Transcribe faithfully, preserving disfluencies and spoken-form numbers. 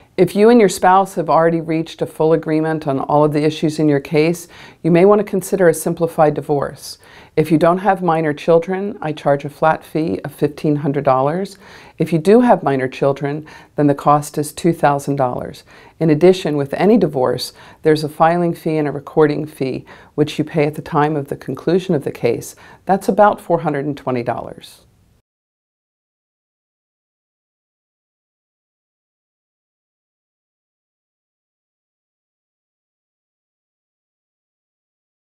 If you and your spouse have already reached a full agreement on all of the issues in your case, you may want to consider a simplified divorce. If you don't have minor children, I charge a flat fee of fifteen hundred dollars. If you do have minor children, then the cost is two thousand dollars. In addition, with any divorce, there's a filing fee and a recording fee, which you pay at the time of the conclusion of the case. That's about four hundred twenty dollars.